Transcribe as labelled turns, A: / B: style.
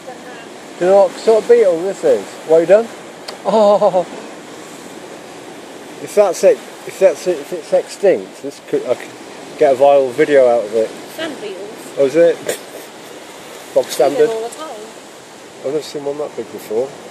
A: Do you know what sort of beetle this is? What have you done? Oh! If it's extinct, I could get a viral video out of it.
B: Sand beetles.
A: Oh, is it? Bog standard.
B: All the time.
A: I've never seen one that big before.